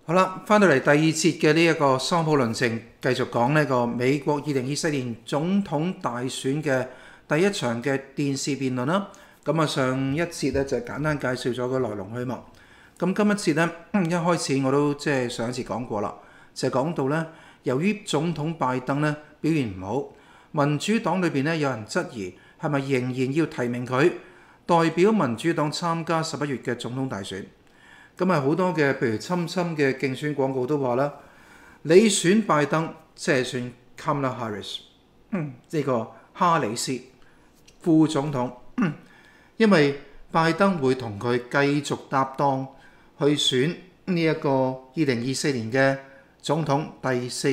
好啦，翻到嚟第二節嘅呢一個桑普論證，繼續講呢個美國2024年總統大選嘅第一場嘅電視辯論啦。咁啊，上一節咧就簡單介紹咗個來龍去脈。咁今一節咧一開始我都即係上一次講過啦，就係講到咧，由於總統拜登咧表現唔好，民主黨裏邊咧有人質疑係咪仍然要提名佢代表民主黨參加11月嘅總統大選。咁啊，好多嘅譬如親嘅競選廣告都話啦，你選拜登即係選 Kamala Harris， 呢個哈里斯副總統，因為拜登會同佢繼續搭檔去選呢一個2024年嘅總統第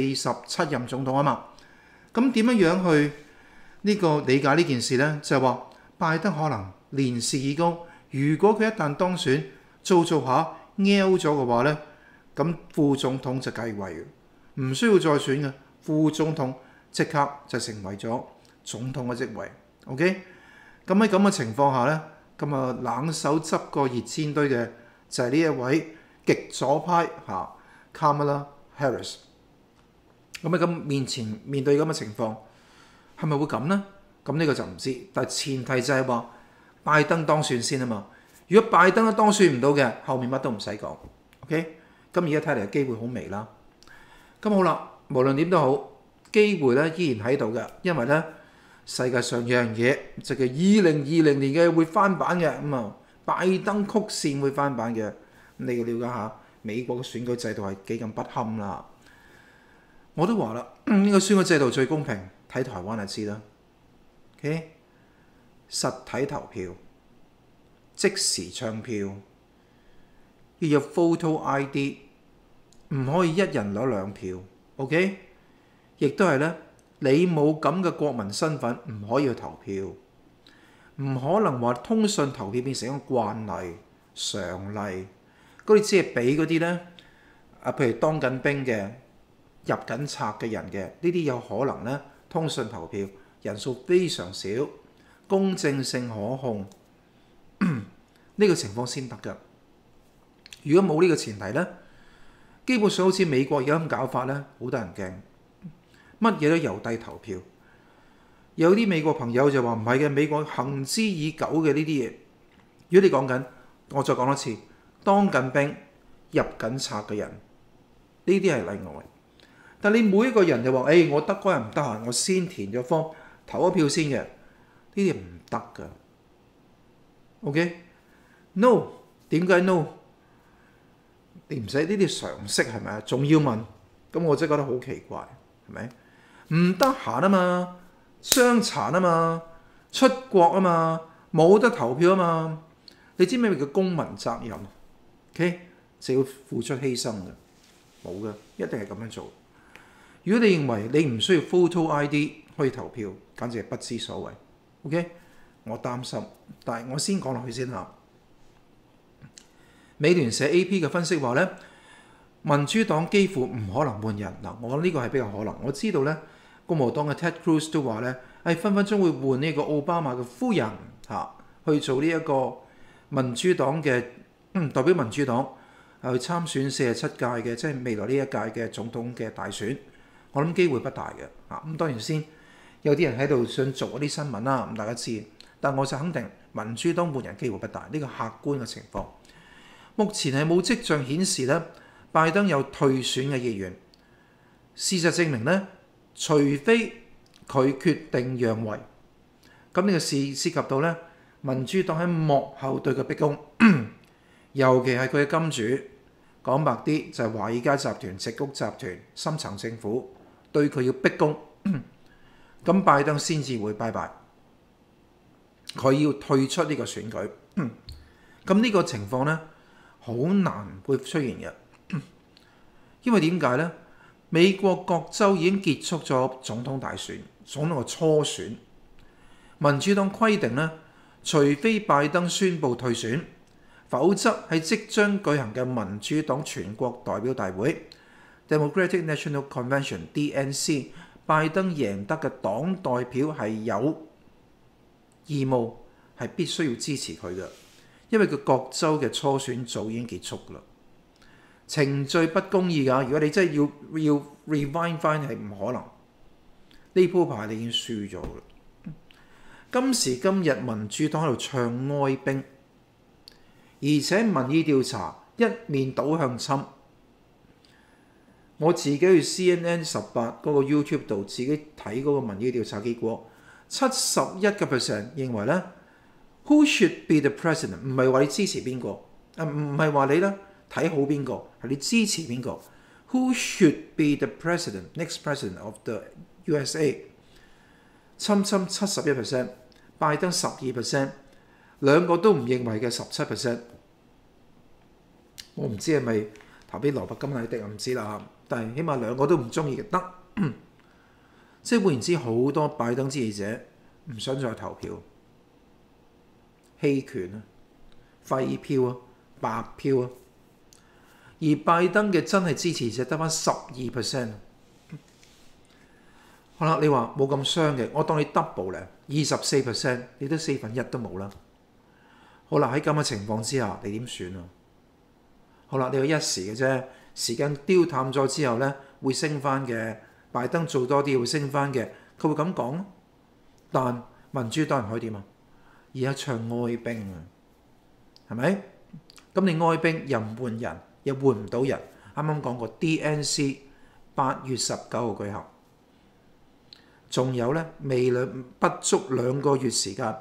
47任總統啊嘛。咁點樣去呢個理解呢件事呢？就係話拜登可能年事已高，如果佢一旦當選，做下 out 咗嘅話呢，咁副總統就繼位，唔需要再選嘅，副總統即刻就成為咗總統嘅職位。OK， 咁喺咁嘅情況下呢，咁啊冷手執個熱煎堆嘅就係呢一位極左派Kamala Harris。咁喺咁面對咁嘅情況，係咪會咁呢？咁呢個就唔知，但係前提就係話拜登當選先啊嘛。如果拜登都當選唔到嘅，後面乜都唔使講。OK， 咁而家睇嚟機會好微啦。咁好啦，無論點都好，機會咧依然喺度嘅，因為咧世界上有樣嘢就叫2020年嘅會翻版嘅，咁啊拜登曲線會翻版嘅，你要了解下美國嘅選舉制度係幾咁不堪啦。我都話啦，呢個選舉制度最公平，睇台灣就知啦。OK， 實體投票。即時唱票，要有 photo ID， 唔可以一人攞2票 ，OK？ 亦都係咧，你冇咁嘅國民身份，唔可以去投票，唔可能話通訊投票變成一個慣例、常例。嗰啲只係俾嗰啲咧，譬如當緊兵嘅、入緊冊嘅人嘅，呢啲有可能咧通訊投票，人數非常少，公正性可控。呢個情況先得㗎。如果冇呢個前提呢，基本上好似美國而家咁搞法呢，好得人驚，乜嘢都郵遞投票。有啲美國朋友就話唔係嘅，美國行之已久嘅呢啲嘢。如果你講緊，我再講多次，當緊兵、入緊冊嘅人，呢啲係例外。但你每一個人就話，我得嗰日唔得閒，我先填咗方投咗票先嘅，呢啲唔得㗎。OK？No， 點解 no？ 你唔使呢啲常識係咪啊？仲要問，咁我真係覺得好奇怪，係咪？唔得閒啊嘛，傷殘啊嘛，出國啊嘛，冇得投票啊嘛。你知咩叫公民責任 ？OK， 就要付出犧牲嘅，冇嘅，一定係咁樣做。如果你認為你唔需要 photo ID 可以投票，簡直係不知所謂。OK， 我擔心，但係我先講落去先嚇。美聯社 AP 嘅分析話咧，民主黨幾乎唔可能換人嗱，我覺得呢個係比較可能。我知道咧，共和黨嘅 Ted Cruz 都話咧，分分鐘會換呢個奧巴馬嘅夫人去做呢一個民主黨嘅代表民主黨去參選47屆嘅，即係未來呢一屆嘅總統嘅大選。我諗機會不大嘅咁當然先有啲人喺度想做一啲新聞啦，咁大家知。但我就肯定民主黨換人機會不大，呢個客觀嘅情況。目前係冇跡象顯示咧，拜登有退選嘅意願。事實證明咧，除非佢決定讓位，咁呢個事涉及到咧民主黨喺幕後對佢逼宮，尤其係佢嘅金主，講白啲就係華爾街集團、矽谷集團、深層政府對佢要逼宮，咁拜登先至會拜拜，佢要退出呢個選舉。咁呢個情況咧，好難會出現嘅，因為點解呢？美國各州已經結束咗總統大選，總統嘅初選。民主黨規定呢，除非拜登宣布退選，否則喺即將舉行嘅民主黨全國代表大會 （Democratic National Convention，DNC），拜登贏得嘅黨代表係有義務係必須要支持佢嘅。因為佢各州嘅初選早已經結束啦， 程序不公義㗎。如果你真係要 rewind 翻係唔可能，呢鋪牌你已經輸咗啦。今時今日民主黨喺度唱哀兵，而且民意調查一面倒向侵。我自己去 CNN18嗰個 YouTube 度自己睇嗰個民意調查結果，71% 認為咧 Who should be the president？ 唔係話你支持邊個，唔係話你咧睇好邊個，係你支持邊個。Who should be the president？Next president of the USA？ 侵71%， 拜登12%， 兩個都唔認為嘅17%。我唔知係咪投俾羅伯金乃迪，我唔知啦。但係起碼兩個都唔中意嘅得，即係換言之，好多拜登支持者唔想再投票，棄權啊、廢票啊、白票啊，而拜登嘅真係支持者得返12%。好啦，你話冇咁傷嘅，我當你 double 咧，24%，你都1/4都冇啦。好啦，喺咁嘅情況之下，你點選啊？好啦，你有一時嘅啫。時間丟淡咗之後咧，會升翻嘅。拜登做多啲會升翻嘅，佢會咁講。但民主黨人可以點啊？而家唱哀兵啊，係咪？咁你哀兵又唔換人，又換唔到人。啱啱講過 DNC 8月19號舉行，仲有咧不足2個月時間。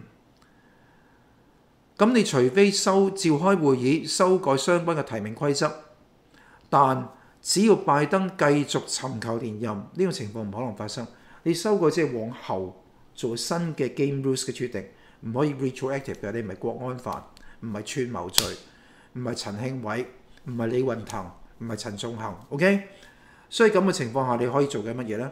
咁你除非召開會議修改相關嘅提名規則。但只要拜登繼續尋求連任，呢種情況唔可能發生。你修改即係往後做新嘅 game rules 嘅決定，唔可以 retroactive 嘅。你唔係國安法，唔係串謀罪，唔係陳慶偉，唔係李運騰，唔係陳仲衡。OK， 所以咁嘅情況下，你可以做緊乜嘢呢？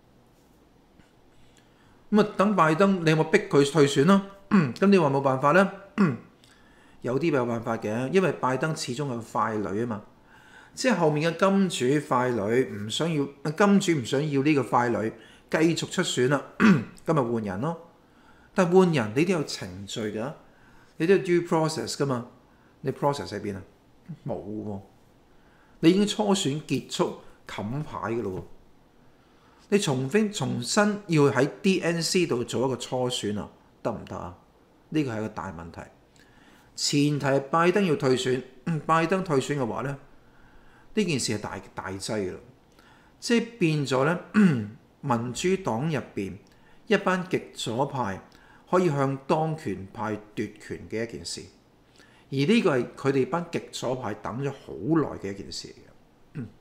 咁啊，等拜登，你有冇逼佢退選咯？咁你話冇辦法呢？有啲有辦法嘅，因為拜登始終係個傀儡啊嘛。即係後面嘅金主傀儡唔想要，金主唔想要呢個傀儡繼續出選啦，咁咪換人咯。但係換人你都有程序㗎，你都有 due process 㗎嘛。你 process 喺邊啊？冇喎，你已經初選結束冚牌㗎咯喎。你重新要喺 DNC 度做一個初選啊，得唔得啊？呢個係一個大問題。前提係拜登要退選，拜登退選嘅話咧。呢件事係大劑嘅啦，即係變咗咧，民主黨入邊一班極左派可以向當權派奪權嘅一件事，而呢個係佢哋班極左派等咗好耐嘅一件事嚟嘅。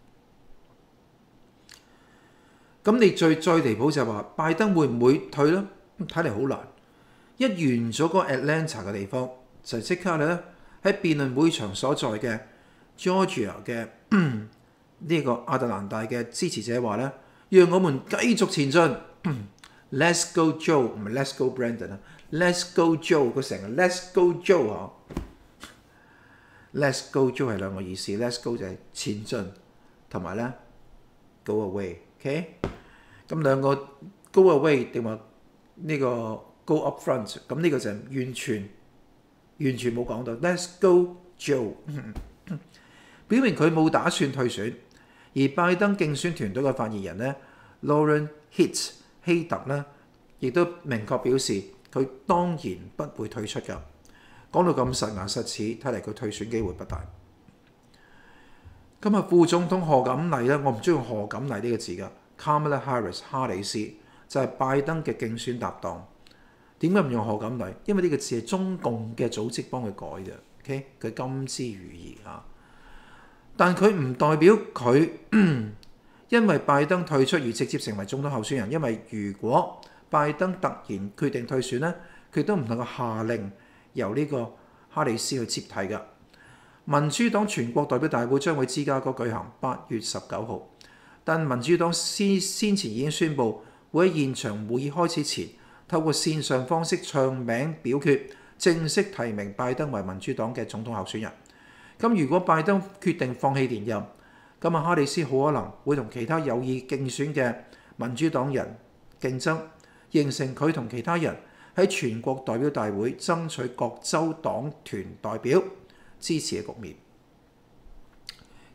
咁你最離譜就係話拜登會唔會退咧？睇嚟好難。一完咗嗰個 Atlanta 嘅地方，就即刻咧喺辯論會場所在嘅Georgia 嘅呢個亞特蘭大嘅支持者話咧，讓我們繼續前進。Let's go Joe， 唔係 Let's go Brandon 啊 ，Let's go Joe， 佢成日 Let's go Joe 嗬。Let's go Joe 係兩個意思 ，Let's go 就係前進，同埋咧 go away。OK， 咁兩個 go away 定話呢個 go up front， 咁呢個就完全冇講到。Let's go Joe。表明佢冇打算退選，而拜登競選團隊嘅發言人咧 Lauren Hitt 希特咧，亦都明確表示佢當然不會退出㗎。講到咁實牙實齒，睇嚟佢退選機會不大。今日副總統賀錦麗咧，我唔中意用賀錦麗呢個字㗎 ，Kamala Harris 哈里斯就係拜登嘅競選搭檔。點解唔用賀錦麗？因為呢個字係中共嘅組織幫佢改嘅。OK， 佢甘之如飴啊。但佢唔代表佢因為拜登退出而直接成為總統候選人，因為如果拜登突然決定退選咧，佢都唔能夠下令由呢個哈里斯去接替㗎。民主黨全國代表大會將會芝加哥舉行8月19號，但民主黨先前已經宣布會喺現場會議開始前透過線上方式唱名表決，正式提名拜登為民主黨嘅總統候選人。咁如果拜登決定放棄連任，咁哈里斯好可能會同其他有意競選嘅民主黨人競爭，形成佢同其他人喺全國代表大會爭取各州黨團代表支持嘅局面。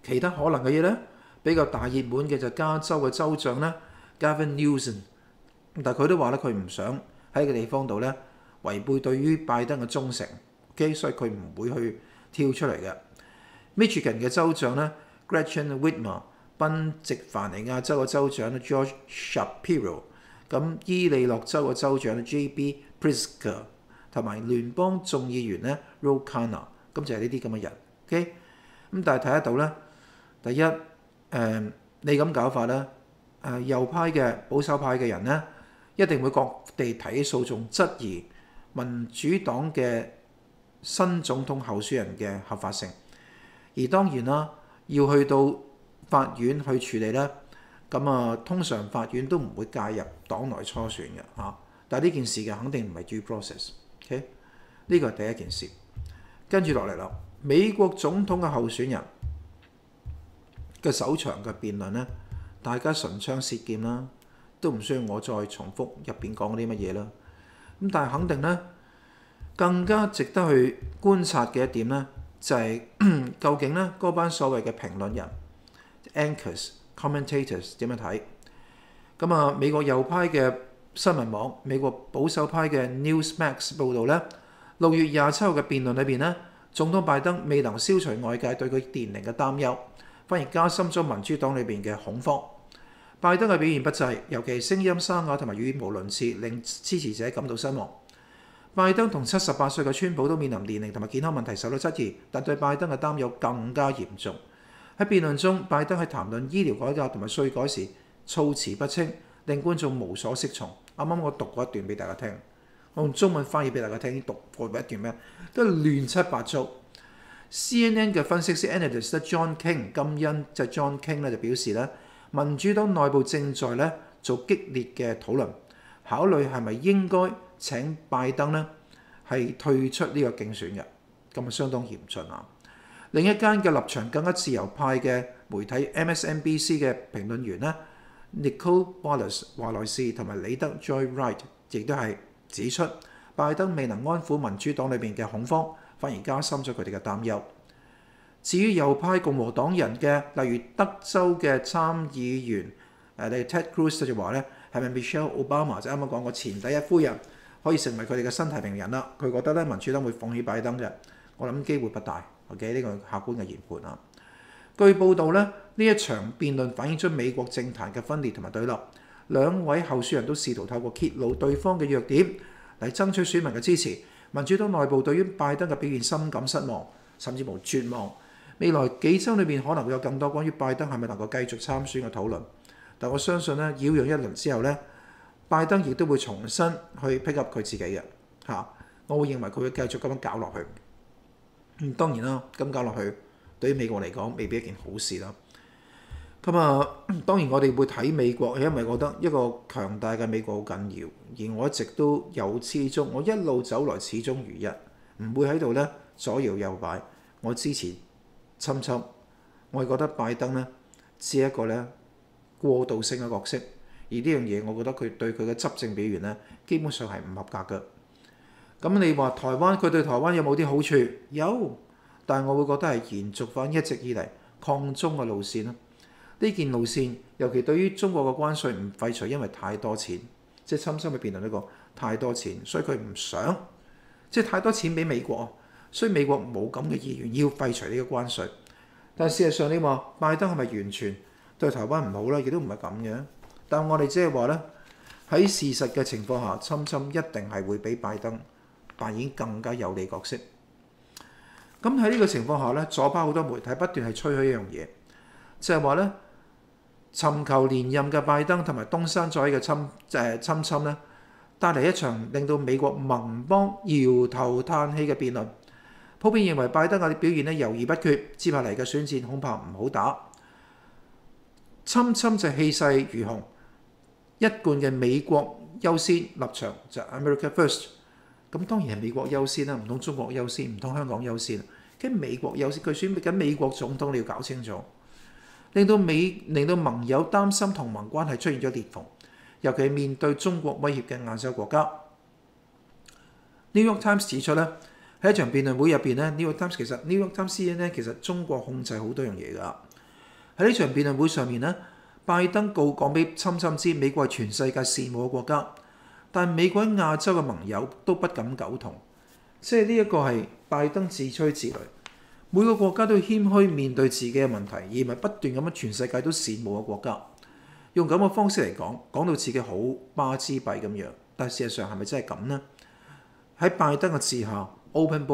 其他可能嘅嘢呢，比較大熱門嘅就加州嘅州長呢 Gavin Newsom，但係佢都話咧佢唔想喺個地方度呢違背對於拜登嘅忠誠，OK， 所以佢唔會去跳出嚟嘅。Michigan 嘅州長呢 Gretchen Whitmer， 賓夕凡尼亞州嘅州長 George Shapiro， 咁伊利諾州嘅州長 J.B. Pritzker， 同埋聯邦眾議員呢 Ro Khanna， 咁就係呢啲咁嘅人 ，OK。咁但係睇得到咧，第一你咁搞法咧，右派嘅保守派嘅人咧，一定會各地提起訴訟，質疑民主黨嘅新總統候選人嘅合法性。而當然啦，要去到法院去處理咧，咁通常法院都唔會介入黨內初選嘅嚇。但係呢件事嘅肯定唔係 due process，OK？ 呢個係第一件事。跟住落嚟啦，美國總統嘅候選人嘅首場嘅辯論咧，大家唇槍舌劍啦，都唔需要我再重複入邊講啲乜嘢啦。咁但係肯定咧，更加值得去觀察嘅一點咧，就係究竟咧嗰班所謂嘅評論人 anchors、commentators 點樣睇？咁美國右派嘅新聞網、美國保守派嘅 Newsmax 報導咧，6月27號嘅辯論裏邊咧，總統拜登未能消除外界對佢年齡嘅擔憂，反而加深咗民主黨裏邊嘅恐慌。拜登嘅表現不濟，尤其聲音沙啞同埋語無倫次，令支持者感到失望。拜登同78歲嘅川普都面臨年齡同埋健康問題受到質疑，但對拜登嘅擔憂更加嚴重。喺辯論中，拜登喺談論醫療改革同埋稅改時措辭不清，令觀眾無所適從。啱啱我讀過一段俾大家聽，我用中文翻譯俾大家聽，讀過一段咩？都亂七八糟。CNN 嘅分析師 analyst John King 金恩即係 John King 咧就表示咧，民主黨內部正在咧做激烈嘅討論，考慮係咪應該請拜登咧係退出呢個競選嘅，咁相當嚴峻啊！另一間嘅立場更加自由派嘅媒體 MSNBC 嘅評論員咧 Nicole Wallace 華萊士同埋李德 Joy Wright 亦都係指出，拜登未能安撫民主黨裏邊嘅恐慌，反而加深咗佢哋嘅擔憂。至於右派共和黨人嘅，例如德州嘅參議員Ted Cruz 就話咧，係咪 Michelle Obama 就啱啱講過前第一夫人可以成為佢哋嘅新提名人啦？佢覺得咧民主黨會放棄拜登嘅，我諗機會不大。OK， 呢個客觀嘅研判啊。據報道咧，呢一場辯論反映出美國政壇嘅分裂同埋對立，兩位候選人都試圖透過揭露對方嘅弱點嚟爭取選民嘅支持。民主黨內部對於拜登嘅表現深感失望，甚至乎絕望。未來幾週裏邊可能會有更多關於拜登係咪能夠繼續參選嘅討論。但我相信咧，擾攘一輪之後咧，拜登亦都會重新去 pick up 佢自己嘅嚇。我會認為佢會繼續咁樣搞落去。當然啦，咁搞落去對於美國嚟講未必一件好事啦。當然我哋會睇美國，係因為覺得一個強大嘅美國好緊要，而我一直都由始終，我一路走來始終如一，唔會喺度咧左搖右擺。我支持侵，我係覺得拜登咧只係一個咧過渡性嘅角色，而呢樣嘢我覺得佢對佢嘅執政表現咧基本上係唔合格嘅。咁你話台灣佢對台灣有冇啲好處？有，但係我會覺得係延續翻一直以嚟抗中嘅路線啦。呢件路線尤其對於中國嘅關稅唔廢除，因為太多錢，即係侵嘅辯論呢個太多錢，所以佢唔想即係太多錢俾美國，所以美國冇咁嘅意願要廢除呢個關稅。但係事實上你話拜登係咪完全對台灣唔好咧？亦都唔係咁嘅。但係我哋即係話咧，喺事實嘅情況下，侵一定係會比拜登扮演更加有利角色。咁喺呢個情況下咧，左派好多媒體不斷係吹噓一樣嘢，就係話咧，尋求連任嘅拜登同埋東山再起嘅侵咧，帶嚟一場令到美國盟邦搖頭嘆氣嘅辯論。普遍認為拜登嘅表現咧猶豫不決，接下嚟嘅選戰恐怕唔好打。侵就氣勢如虹，一貫嘅美國優先立場就 America First。咁當然係美國優先啦，唔通中國優先，唔通香港優先。跟美國優先，佢選緊美國總統，你要搞清楚，令到盟友擔心同盟關係出現咗裂縫，尤其係面對中國威脅嘅亞洲國家。New York Times 指出咧，喺一場辯論會入邊咧，New York Times 其實 New York Times CNN 咧，其實中國控制好多樣嘢㗎。 喺呢場辯論會上面呢，拜登講俾侵侵知美國係全世界羨慕嘅國家，但美國喺亞洲嘅盟友都不敢苟同，即係呢一個係拜登自吹自擂。每個國家都要謙虛面對自己嘅問題，而唔係不斷咁樣全世界都羨慕嘅國家。用咁嘅方式嚟講到自己好巴之閉咁樣，但事實上係咪真係咁呢？喺拜登嘅治下 ，Open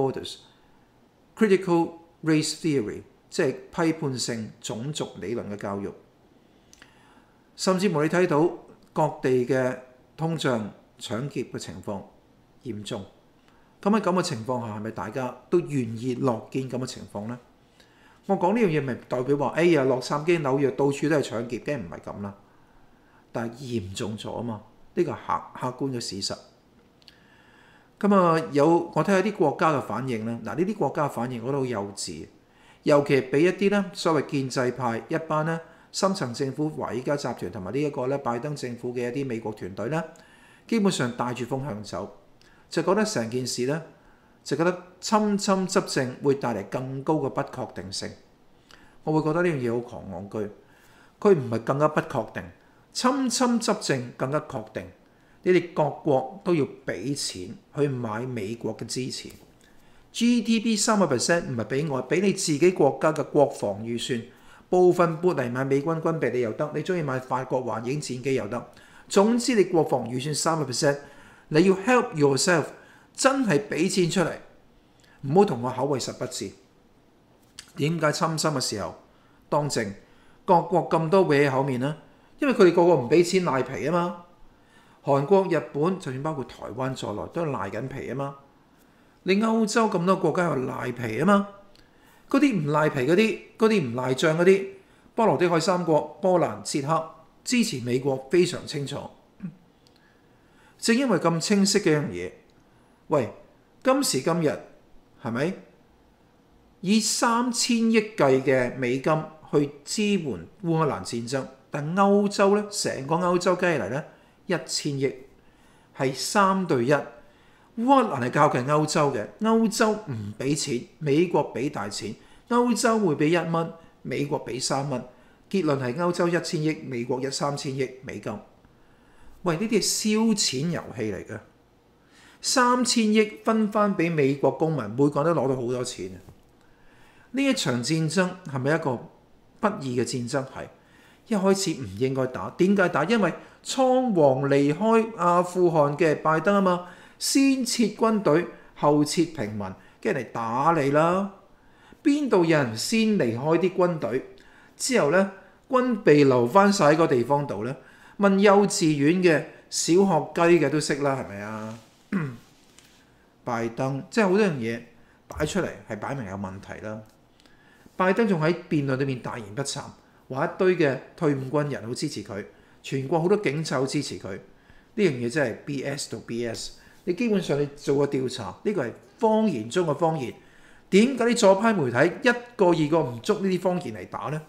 Borders、Critical Race Theory， 即係批判性種族理論嘅教育，甚至乎你睇到各地嘅通脹搶劫嘅情況嚴重。咁喺咁嘅情況下，係咪大家都願意樂見咁嘅情況呢？我講呢樣嘢咪代表話，哎呀，洛杉磯、紐約到處都係搶劫，梗係唔係咁啦？但係嚴重咗啊嘛，呢個係客觀嘅事實。咁啊，我睇下啲國家嘅反應咧。嗱，呢啲國家嘅反應我覺得好幼稚，尤其係俾一啲咧所謂建制派一班咧深層政府華爾街集團同埋呢一個咧拜登政府嘅一啲美國團隊咧，基本上帶住風向走。就覺得成件事呢，就覺得侵侵執政會帶嚟更高嘅不確定性。我會覺得呢樣嘢好狂戇居，佢唔係更加不確定，侵侵執政更加確定。你哋各國都要俾錢去買美國嘅支持。GDP 3% 唔係俾我，俾你自己國家嘅國防預算，部分撥嚟買美軍軍備你又得，你中意買法國幻影戰機又得。總之你國防預算3%。你要 help yourself， 真係俾錢出嚟，唔好同我口惠實不至。點解侵侵嘅時候當政，各國咁多搲口面呢？因為佢哋個個唔俾錢賴皮啊嘛。韓國、日本，就算包括台灣在內，都係賴緊皮啊嘛。你歐洲咁多國家又賴皮啊嘛。嗰啲唔賴皮嗰啲唔賴帳嗰啲，波羅的海三國、波蘭、捷克支持美國非常清楚。正因為咁清晰嘅一樣嘢，喂，今時今日係咪以3000億計嘅美金去支援烏克蘭戰爭？但歐洲咧，成個歐洲計嚟咧1000億，係3對1。烏克蘭係靠近歐洲嘅，歐洲唔俾錢，美國俾大錢，歐洲會俾1蚊，美國俾3蚊。結論係歐洲1000億，美國3000億美金。喂，呢啲係燒錢遊戲嚟嘅，3000億分翻俾美國公民，每個人都攞到好多錢。呢一場戰爭係咪一個不義嘅戰爭？係一開始唔應該打。點解打？因為倉皇離開阿富汗嘅拜登啊嘛，先撤軍隊，後撤平民，跟人嚟打你啦。邊度有人先離開啲軍隊之後呢，軍備留翻晒喺個地方度呢？問幼稚園嘅、小學雞嘅都識啦，係咪啊？拜登即係好多樣嘢擺出嚟係擺明有問題啦。拜登仲喺辯論裏面大言不慚，話一堆嘅退伍軍人好支持佢，全國好多警察好支持佢。呢樣嘢真係 BS 到 BS。你基本上你做個調查，呢個係謊言中嘅謊言。點解啲左派媒體一個二個唔捉呢啲謊言嚟打呢？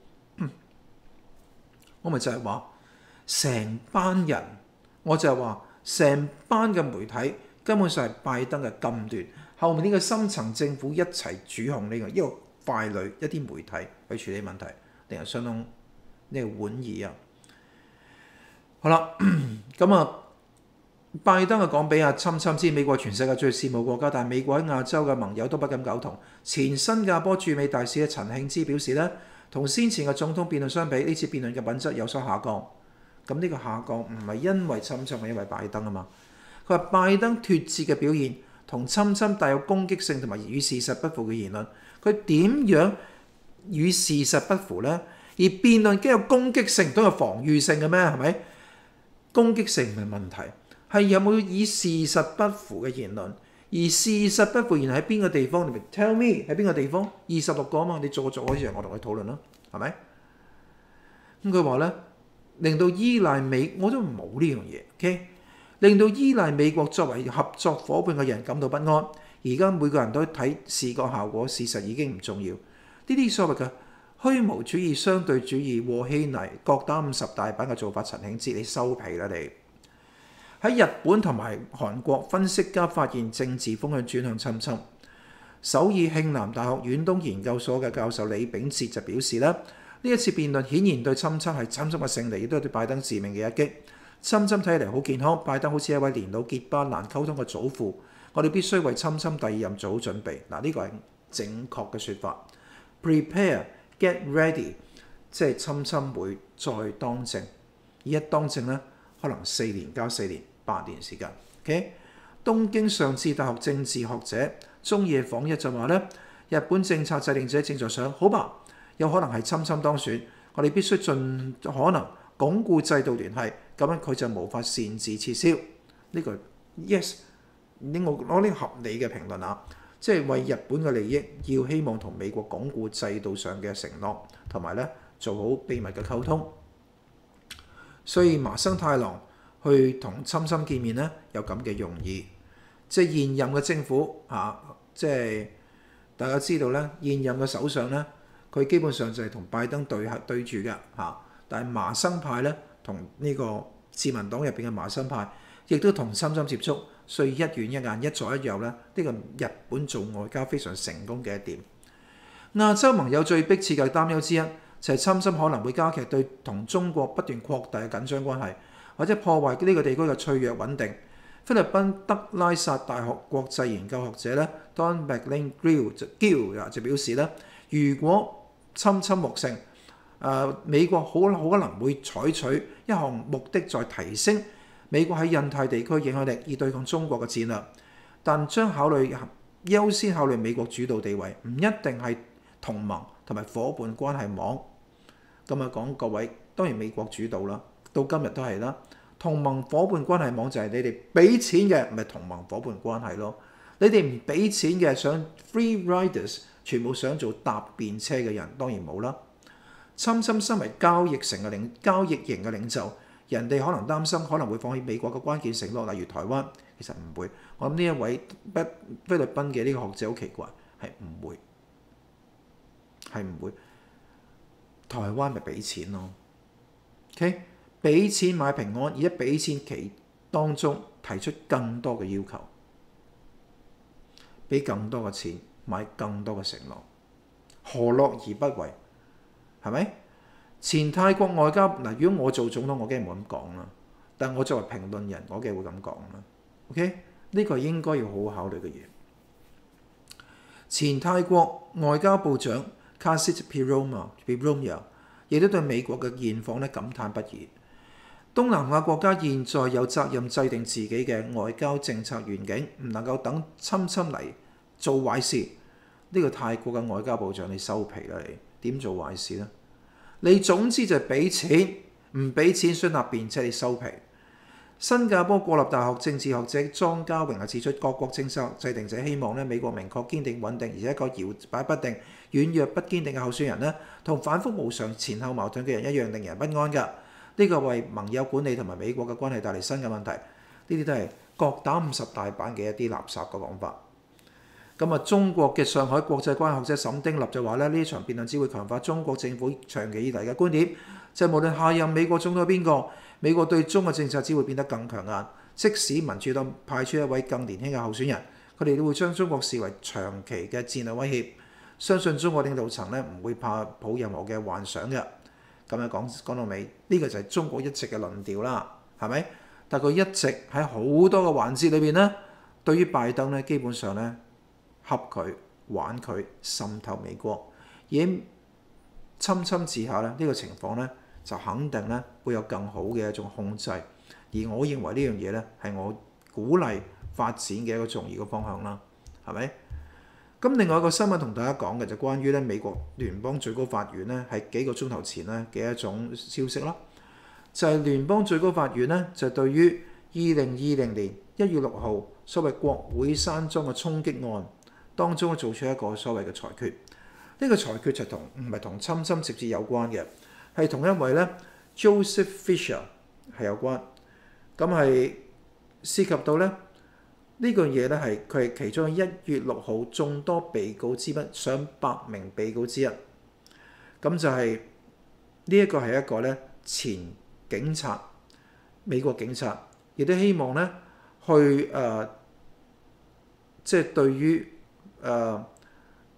我咪就係話。成班人，我就係話成班嘅媒體根本上係拜登嘅禁斷，後面呢個深層政府一齊主控呢個一個傀儡，一啲媒體去處理問題，令人相當呢個滿意啊！好啦，咁啊，拜登啊講俾阿侵侵知，美國全世界最羨慕國家，但係美國喺亞洲嘅盟友都不敢苟同。前新加坡駐美大使嘅陳慶之表示呢，同先前嘅總統辯論相比，呢次辯論嘅品質有所下降。咁呢個下降唔係因為侵侵，係因為拜登啊嘛。佢話拜登脫節嘅表現同侵侵帶有攻擊性同埋與事實不符嘅言論，佢點樣與事實不符呢？而辯論既有攻擊性都有防禦性嘅咩？係咪？攻擊性唔係問題，係有冇以事實不符嘅言論？而事實不符言論喺邊個地方？你咪 tell me 喺邊個地方？26個啊嘛，你逐個開始我同佢討論啦，係咪？咁佢話呢。令到依賴美，我都冇呢樣嘢 ，OK？ 令到依賴美國作為合作伙伴嘅人感到不安。而家每個人都睇視覺效果，事實已經唔重要。呢啲所謂嘅虛無主義、相對主義、和稀泥、各打50大板嘅做法，陳慶之你收皮啦你！喺日本同埋韓國分析家發現政治風向轉向侵侵。首爾慶南大學遠東研究所嘅教授李炳哲就表示咧， 呢一次辯論顯然對侵侵係侵侵嘅勝利，亦都係對拜登致命嘅一擊。侵侵睇嚟好健康，拜登好似一位年老結巴難溝通嘅祖父。我哋必須為侵侵第二任做好準備。嗱，呢個係正確嘅説法。Prepare, get ready， 即係侵侵會再當政，而一當政呢，可能4年加4年8年時間。OK， 東京上智大學政治學者中野訪一就話呢，日本政策制定者正在想，好吧，有可能係侵侵當選，我哋必須盡可能鞏固制度聯繫，咁樣佢就無法擅自撤銷。呢個 yes， 我攞呢個合理嘅評論啊，即係為日本嘅利益，要希望同美國鞏固制度上嘅承諾，同埋咧做好秘密嘅溝通。所以麻生太郎去同侵侵見面咧，有咁嘅用意。即係現任嘅政府即係大家知道咧，現任嘅首相咧，佢基本上就係同拜登對住嘅嚇。但係麻生派咧，同呢個自民黨入邊嘅麻生派，亦都同侵侵接觸，所以一軟一硬，一左一右咧，呢個日本做外交非常成功嘅一點。亞洲盟友最迫切嘅擔憂之一，就係侵侵可能會加劇對同中國不斷擴大嘅緊張關係，或者破壞呢個地區嘅脆弱穩定。菲律賓德拉薩大學國際研究學者咧 Don McLean-Gill 就表示咧，如果侵侵獲勝，美國好可能會採取一項目的在提升美國喺印太地區影響力，以對抗中國嘅戰略，但將優先考慮美國主導地位，唔一定係同盟同埋伙伴關係網。咁啊講各位，當然美國主導啦，到今日都係啦。同盟伙伴關係網就係你哋俾錢嘅，咪同盟伙伴關係咯。你哋唔俾錢嘅，想 free riders， 全部想做搭便車嘅人，當然冇啦。侵侵身為交易型嘅領袖，人哋可能擔心可能會放棄美國嘅關鍵承諾，例如台灣，其實唔會。我諗呢一位菲律賓嘅呢個學者好奇怪，係唔會。台灣咪俾錢咯 ，OK？ 俾錢買平安，而家俾錢期當中提出更多嘅要求，俾更多嘅錢買更多嘅承諾，何樂而不為？係咪？前泰國外交嗱，如果我做總統，我梗係冇咁講啦。但我作為評論人，我梗係會咁講啦。OK？ 呢個係應該要好好考慮嘅嘢。前泰國外交部長 Kassit Piroma 亦都對美國嘅現況咧感嘆不已。東南亞國家現在有責任制定自己嘅外交政策願景，唔能夠等侵侵嚟做壞事。呢個泰國嘅外交部長，你收皮啦！你點做壞事呢？你總之就係俾錢，唔俾錢想立便車，你收皮。新加坡國立大學政治學者莊家榮指出，各國政策制定者希望咧美國明確堅定穩定，而且一個搖擺不定、軟弱不堅定嘅候選人咧，同反覆無常、前後矛盾嘅人一樣，令人不安㗎。呢個為盟友管理同埋美國嘅關係帶嚟新嘅問題，呢啲都係各打50大板嘅一啲垃圾嘅講法。咁啊，中國嘅上海國際關係學者沈丁立就話咧，呢場辯論只會強化中國政府長期以嚟嘅觀點，就係無論下任美國總統係邊個，美國對中國政策只會變得更強硬。即使民主黨派出一位更年輕嘅候選人，佢哋都會將中國視為長期嘅戰略威脅。相信中國領導層咧唔會抱任何嘅幻想嘅。咁樣講到尾，呢個就係中國一直嘅論調啦，係咪？但佢一直喺好多個環節裏邊咧，對於拜登咧，基本上咧恰佢、玩佢、滲透美國，而喺侵侵之下咧，呢個情況咧就肯定咧會有更好嘅一種控制。而我認為呢樣嘢咧係我鼓勵發展嘅一個重要嘅方向啦，係咪？咁另外一個新聞同大家講嘅就關於咧美國聯邦最高法院咧係幾個鐘頭前咧嘅一種消息啦，就係聯邦最高法院咧就對於2020年1月6號所謂國會山莊嘅衝擊案當中做出一個所謂嘅裁決。呢個裁決就唔係同侵侵直接有關嘅，係同一位咧 Joseph Fisher 係有關。咁係涉及到咧。呢個嘢咧係佢係其中1月6號眾多被告之一，上百名被告之一。咁就係呢一個係一個咧前警察，美國警察，亦都希望咧去即係對於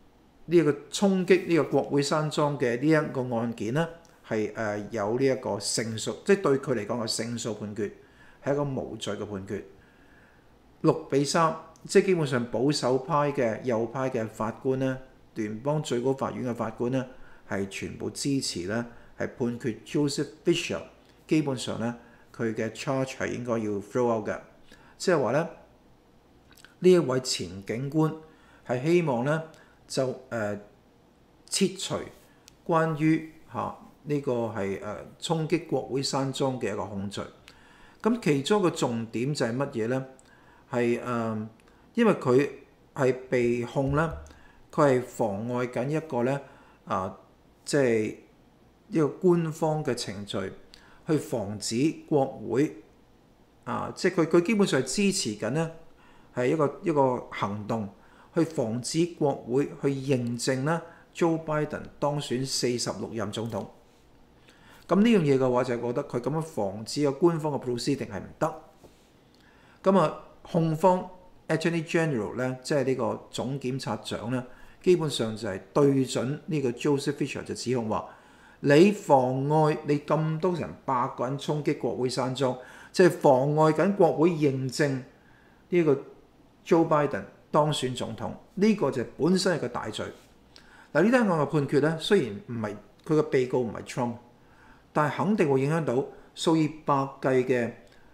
呢一個衝擊呢個國會山莊嘅呢一個案件呢，係有呢一個勝訴，即係對佢嚟講係勝訴判決，係一個無罪嘅判決。6-3，即係基本上保守派嘅右派嘅法官呢，聯邦最高法院嘅法官呢，係全部支持呢，係判決 Joseph Fisher 基本上呢，佢嘅 charge 係應該要 throw out 嘅，即係話呢，呢一位前警官係希望呢，就撤除關於呢個係衝擊國會山莊嘅一個控罪。咁其中一個重點就係乜嘢呢？係因為佢係被控咧，佢係妨礙緊一個咧即係一個官方嘅程序，去防止國會即係佢基本上係支持緊咧，係一個行動，去防止國會去認證咧 Joe Biden 當選46任總統。咁呢樣嘢嘅話就係覺得佢咁樣防止個官方嘅 proceeding 係唔得。咁控方 Attorney General 咧，即係呢個總檢察長咧，基本上就係對準呢個 Joseph Fisher 就指控話：你妨礙你咁多人100個人衝擊國會山莊，即係妨礙緊國會認證呢個 Joe Biden 當選總統。呢個就本身係個大罪。嗱，呢單案嘅判決咧，雖然唔係佢嘅被告唔係 Trump，但係肯定會影響到數以百計嘅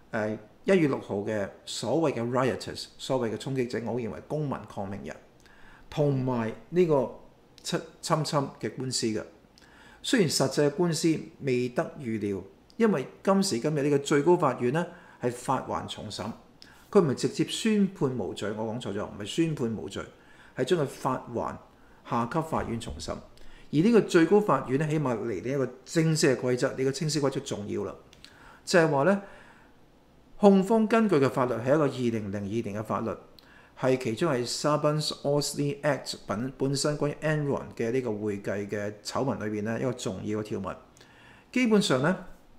1月6號嘅所謂嘅 rioters， 所謂嘅衝擊者，我認為公民抗命人，同埋呢個侵嘅官司嘅。雖然實際嘅官司未得預料，因為今時今日呢個最高法院呢係發還重審，佢唔係直接宣判無罪，我講錯咗，唔係宣判無罪，係將佢發還下級法院重審。而呢個最高法院咧，起碼嚟呢一個正式嘅規則，呢個清晰規則重要啦，就係話咧。控方根據嘅法律係一個2002年嘅法律，係其中係 Sarbanes-Oxley Act 本身關於 Enron 嘅呢個會計嘅醜聞裏邊咧一個重要嘅條文。基本上咧，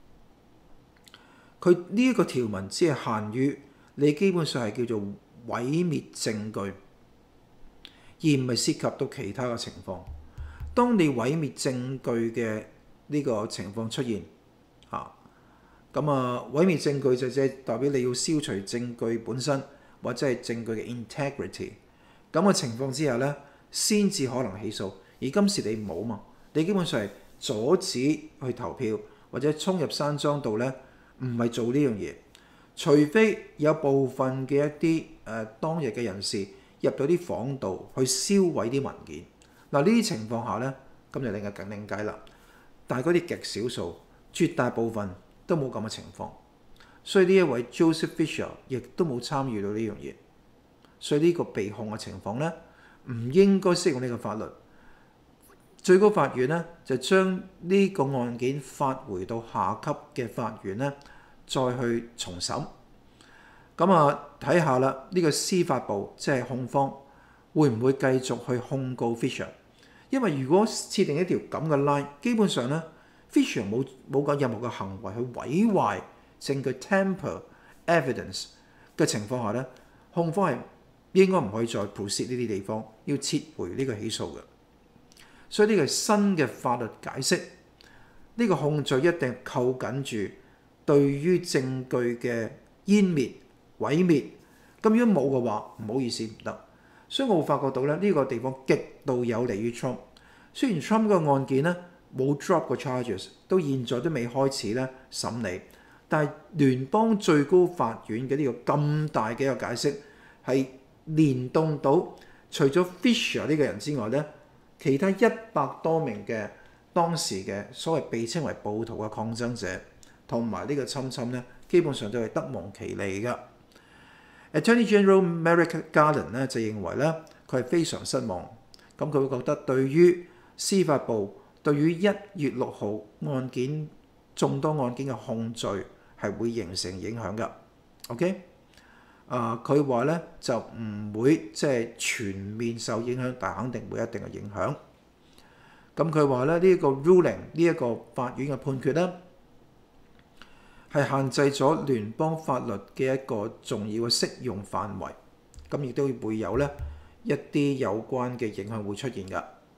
佢呢一個條文只係限於你基本上係叫做毀滅證據，而唔係涉及到其他嘅情況。當你毀滅證據嘅呢個情況出現咁毀滅證據就即係代表你要消除證據本身或者係證據嘅 integrity。咁嘅情況之下咧，先至可能起訴。而今時你冇嘛，你基本上係阻止去投票或者衝入山莊度咧，唔係做呢樣嘢。除非有部分嘅一啲當日嘅人士入到啲房度去燒毀啲文件。嗱，呢啲情況下咧，咁就另計啦。但係嗰啲極少數，絕大部分都冇咁嘅情況，所以呢一位 Joseph Fisher 亦都冇參與到呢樣嘢，所以呢個被控嘅情況咧，唔應該適用呢個法律。最高法院咧就將呢個案件發回到下級嘅法院咧，再去重審。咁睇下啦，呢個司法部即係控方會唔會繼續去控告 Fisher？ 因為如果設定一條咁嘅 line， 基本上咧。Fisher 冇講任何嘅行為去毀壞證據 tamper evidence 嘅情況下咧，控方係應該唔可以再 proceed 呢啲地方，要撤回呢個起訴嘅。所以呢個係新嘅法律解釋，呢個控罪一定扣緊住對於證據嘅湮滅、毀滅。咁如果冇嘅話，唔好意思唔得。所以我會發覺到咧，呢個地方極度有利於 Trump。雖然 Trump 個案件咧，冇 drop 個 charges， 到現在都未開始咧審理，但係聯邦最高法院嘅呢個咁大嘅一個解釋係連動到除咗 Fisher 呢個人之外咧，其他100多名嘅當時嘅所謂被稱為暴徒嘅抗爭者同埋呢個侵咧，基本上都係得蒙其利㗎。Attorney General Merrick Garland 咧就認為咧佢係非常失望，咁佢會覺得對於司法部對於1月6號案件眾多案件嘅控罪係會形成影響㗎。OK，佢話咧就唔會即係全面受影響，但肯定會一定嘅影響。咁佢話咧呢一個 ruling 呢一個法院嘅判決咧係限制咗聯邦法律嘅一個重要嘅適用範圍，咁亦都會有咧一啲有關嘅影響會出現㗎。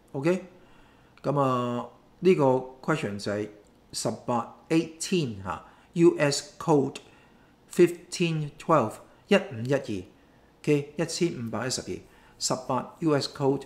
OK， 咁呢個 question 就係18 嚇 US Code 1512 1512 OK 1512 18 US Code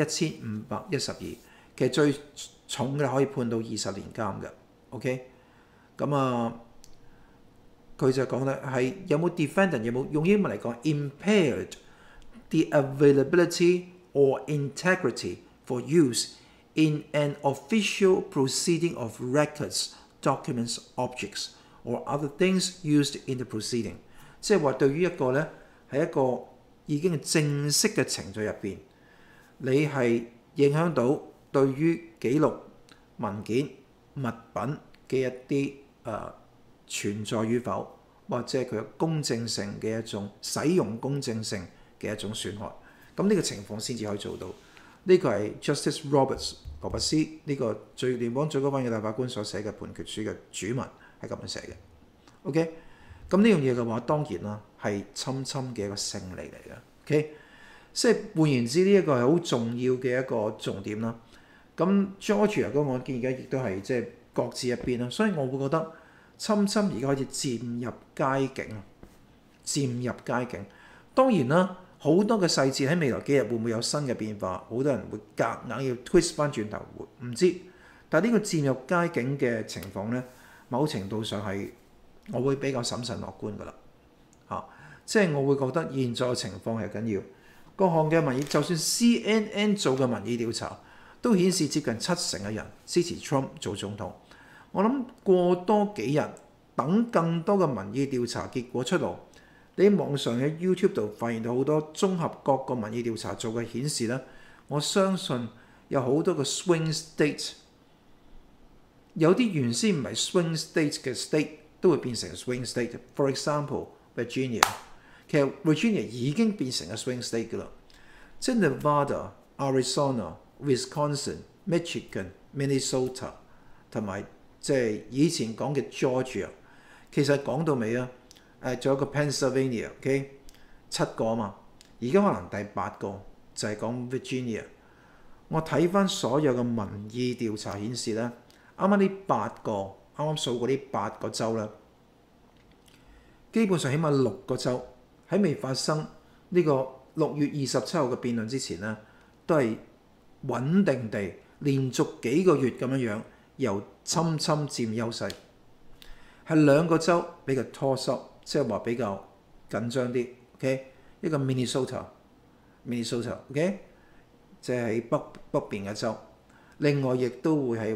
1512，其實最重嘅可以判到20年監嘅。OK， 咁佢就講咧係有冇 defendant 有冇用英文嚟講 impaired the availability or integrity for use in an official proceeding of records, documents, objects, or other things used in the proceeding。即係話對於一個咧係一個已經係正式嘅程序入邊，你係影響到對於記錄文件物品嘅一啲存在與否，或者係佢嘅公正性嘅一種使用公正性嘅一種損害。咁呢個情況先至可以做到。呢個係 Justice Roberts 羅伯斯呢個聯邦最高法院嘅大法官所寫嘅判決書嘅主文係咁樣寫嘅。OK， 咁呢樣嘢嘅話，當然啦係深深嘅一個勝利嚟嘅。OK， 即係換言之，呢一個係好重要嘅一個重點啦。咁 Georgia 嗰個案件而家亦都係即係各自一邊啦，所以我會覺得深深而家開始漸入佳境，漸入佳境。當然啦，好多嘅細節喺未來幾日會唔會有新嘅變化？好多人會夾硬要 twist 翻轉頭，唔知。但係呢個漸入佳境嘅情況咧，某程度上係我會比較審慎樂觀㗎啦。即係我會覺得現在嘅情況係緊要。各項嘅民意，就算 CNN 做嘅民意調查，都顯示接近70%嘅人支持 Trump 做總統。我諗過多幾日，等更多嘅民意調查結果出爐。你喺網上喺 YouTube 度發現到好多綜合各個民意調查做嘅顯示咧，我相信有好多個 swing state， 有啲原先唔係 swing state 嘅 state 都會變成 swing state。For example Virginia， 其實 Virginia 已經變成個 swing state 㗎啦，即係 Nevada、Arizona、Wisconsin、Michigan、Minnesota 同埋即係以前講嘅 Georgia， 其實講到尾啊。仲有個 Pennsylvania，OK， 7個啊嘛，而家可能第8個就係講 Virginia。我睇翻所有嘅民意調查顯示咧，啱啱呢8個，啱啱數過呢8個州咧，基本上起碼6個州喺未發生呢個6月27號嘅辯論之前咧，都係穩定地連續幾個月咁樣由侵佔優勢，係2個州比較拖濕。即係話比較緊張啲 ，OK？ 一個 Minnesota，OK？ 即係喺北邊嘅州。另外亦都會係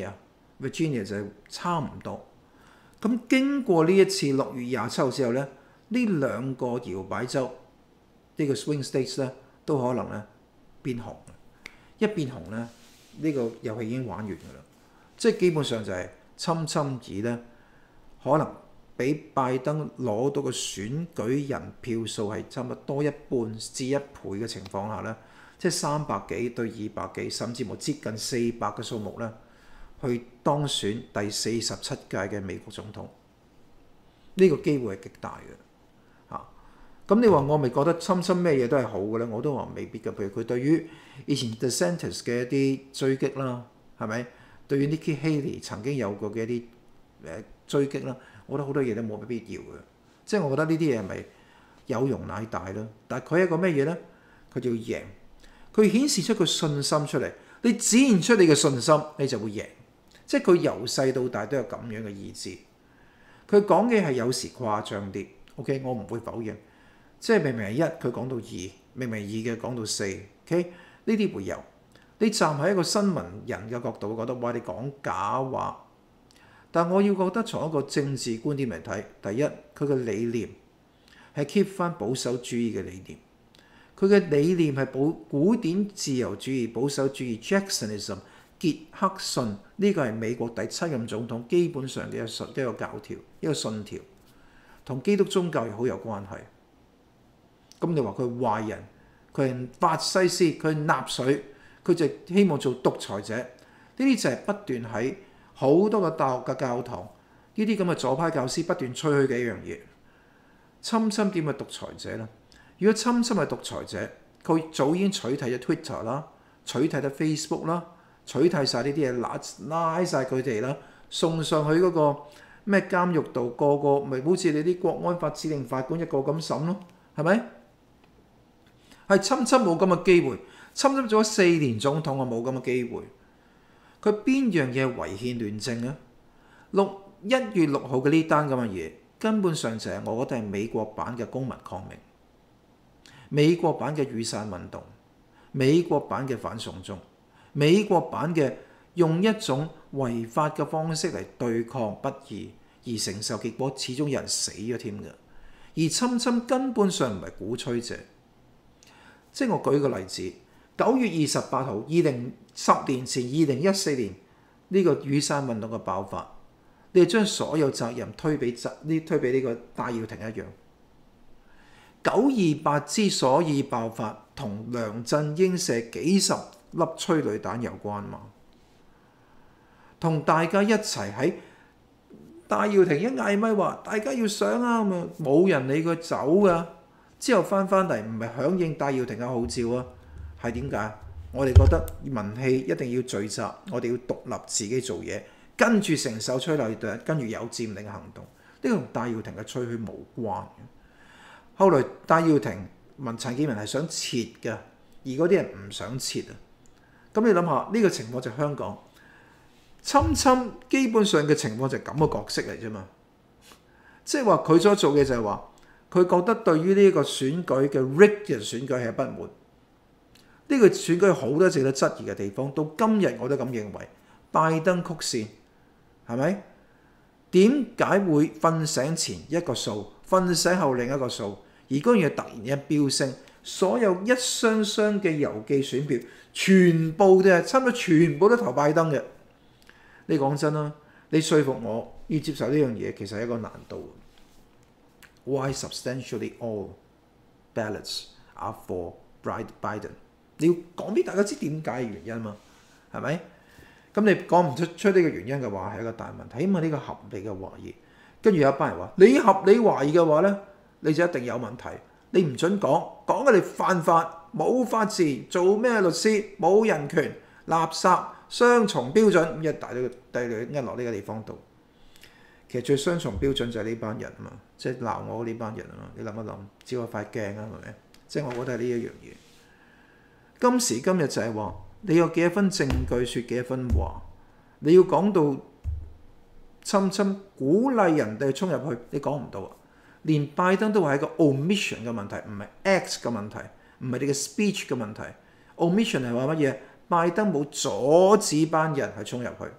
Virginia 就係差唔多。咁經過呢一次6月27號之後咧，呢2個搖擺州呢個 swing states 咧都可能咧變紅。一變紅咧，呢個遊戲已經玩完㗎啦。即係基本上就係侵而咧，可能比拜登攞到嘅選舉人票數係差唔多多1半至1倍嘅情況下咧，即係300幾對200幾，甚至乎接近400嘅數目咧，去當選第47屆嘅美國總統，呢個機會係極大嘅嚇。咁你話我咪覺得侵咩嘢都係好嘅咧？我都話未必嘅。譬如佢對於以前 DeSantis 嘅一啲追擊啦，係咪？對於 Nikki Haley 曾經有過嘅一啲追擊啦。我覺得好多嘢都冇乜必要嘅，即係我覺得呢啲嘢係咪有容乃大咯？但係佢係一個咩嘢咧？佢就要贏，佢顯示出個信心出嚟。你展現出你嘅信心，你就會贏。即係佢由細到大都有咁樣嘅意志。佢講嘅係有時誇張啲 ，OK， 我唔會否認。即係明明係1，佢講到2，明明2嘅講到4，OK， 呢啲會有。你站喺一個新聞人嘅角度，覺得哇，你講假話。但我要覺得從一個政治觀點嚟睇，第一，佢嘅理念係 keep 翻保守主義嘅理念，佢嘅理念係古典自由主義、保守主義 Jacksonism 傑克遜，呢個係美國第7任總統基本上嘅一個教條、一個信條，同基督宗教又好有關係。咁你話佢壞人，佢係法西斯，佢係納粹，佢就希望做獨裁者，呢啲就係不斷喺好多個大學嘅教堂，呢啲咁嘅左派教師不斷吹噓嘅一樣嘢。侵點係獨裁者咧？如果侵係獨裁者，佢早已經取締咗 Twitter 啦、 取締得 Facebook 啦，取締晒呢啲嘢，拉晒佢哋啦，送上去嗰個咩監獄度，個個咪好似你啲國安法指定法官一個咁審咯，係咪？係侵冇咁嘅機會，侵咗4年總統，我冇咁嘅機會。佢邊樣嘢違憲亂政啊？1月6號嘅呢單咁嘅嘢，根本上就係我覺得係美國版嘅公民抗命，美國版嘅雨傘運動，美國版嘅反送中，美國版嘅用一種違法嘅方式嚟對抗不義，而承受結果始終有人死咗添嘅。而侵根本上唔係鼓吹者，即係我舉個例子，9月28號10年前2014年呢個雨傘運動嘅爆發，你哋將所有責任推俾呢個戴耀廷一樣。928之所以爆發，同梁振英射幾十粒催淚彈有關嘛？同大家一齊喺戴耀廷一嗌咪話，大家要上啊，咁冇人理佢走噶。之後翻嚟唔係響應戴耀廷嘅號召啊，係點解？我哋覺得民氣一定要聚集，我哋要獨立自己做嘢，跟住承受催淚彈，跟住有佔領行動。呢個同戴耀廷嘅吹噓無關嘅。後來戴耀廷陳健民係想撤嘅，而嗰啲人唔想撤啊。咁你諗下呢個情況就係香港侵基本上嘅情況就係咁嘅角色嚟啫嘛。即係話佢所做嘅就係話，佢覺得對於呢個選舉嘅 rigged 嘅選舉係不滿。呢個選舉好多值得質疑嘅地方，到今日我都咁認為。拜登曲線係咪？點解會瞓醒前一個數，瞓醒後另一個數，而嗰樣嘢突然間飆升，所有一箱箱嘅郵寄選票，全部差唔多全部都投拜登嘅。你講真啦，你說服我要接受呢樣嘢，其實係一個難度。Why substantially all ballots are for Biden？ 你要講俾大家知點解嘅原因嘛，係咪？咁你講唔出呢個原因嘅話，係一個大問題。起碼呢個合理嘅懷疑，跟住有一班人話你合理懷疑嘅話咧，你就一定有問題。你唔準講嘅你犯法，冇法治，做咩律師，冇人權，垃圾，雙重標準，咁一大堆一落呢個地方度。其實最雙重標準就係呢班人啊嘛，即係鬧我呢班人啊嘛。你諗一諗，只係塊鏡啊，係咪？即係我覺得係呢一樣嘢。今時今日就係話，你有幾多分證據説幾多分話，你要講到侵鼓勵人哋衝入去，你講唔到啊！連拜登都話係一個 omission 嘅問題，唔係 act 嘅問題，唔係你嘅 speech 嘅問題。omission 係話乜嘢？拜登冇阻止班人係衝入去，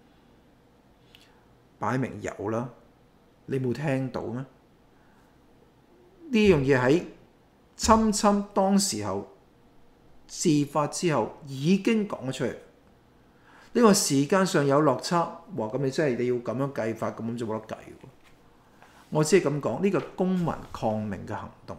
擺明有啦，你冇聽到咩？呢樣嘢喺侵當時候事發之後已經講咗出嚟。呢個時間上有落差，哇！咁你真係你要咁樣計法，咁就冇得計喎。我只係咁講，呢個公民抗命嘅行動，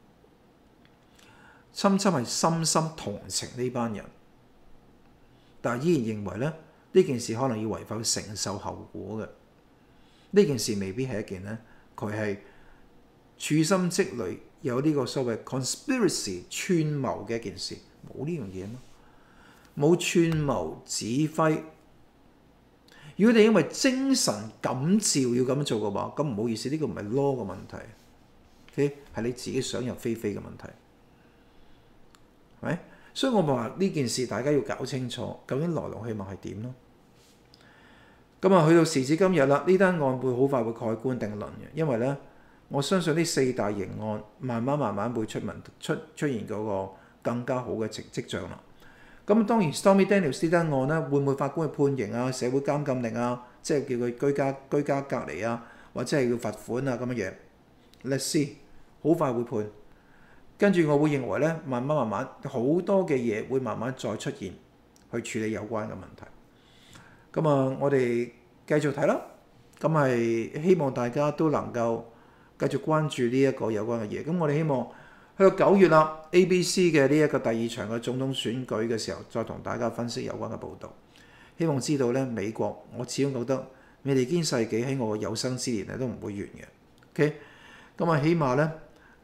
侵係深深同情呢班人，但係依然認為咧呢件事可能要違法承受後果嘅。呢件事未必係一件咧，佢係處心積慮有呢個所謂 conspiracy 串謀嘅一件事，冇呢樣嘢嘛，冇串謀指揮。如果你因為精神感召要咁做嘅話，咁唔好意思，呢個唔係 law 嘅問題，OK？ 係你自己想入非非嘅問題，係咪？所以我咪話呢件事大家要搞清楚，究竟來龍去脈係點咯？咁啊，去到時至今日啦，呢單案會好快會蓋棺定論嘅，因為咧，我相信呢4大刑案慢慢會出現嗰個更加好嘅跡象啦。咁當然 Stormy Daniels 呢單案咧，會唔會法官去判刑啊、社會監禁令啊，即係叫佢居家隔離啊，或者係要罰款啊咁嘅嘢 ？Let's see， 好快會判。跟住我會認為咧，慢慢好多嘅嘢會慢慢再出現去處理有關嘅問題。咁啊，我哋繼續睇啦。咁係希望大家都能夠繼續關注呢一個有關嘅嘢。咁我哋希望去到9月啦 ，ABC 嘅呢一個第2場嘅總統選舉嘅時候，再同大家分析有關嘅報導。希望知道咧，美國我始終覺得未來堅世紀喺我有生之年咧都唔會完嘅。OK，咁啊，起碼咧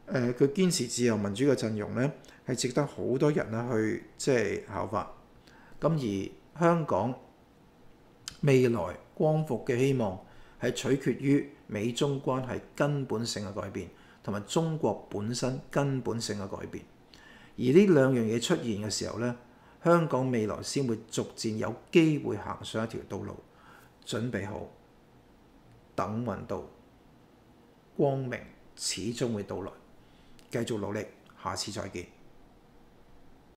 佢堅持自由民主嘅陣容呢，係值得好多人咧去即係效法。咁而香港未來光復嘅希望係取決於美中關係根本性嘅改變，同埋中國本身根本性嘅改變。而呢兩樣嘢出現嘅時候呢，香港未來先會逐漸有機會行上一條道路。準備好，等運到，光明始終會到來。繼續努力，下次再見。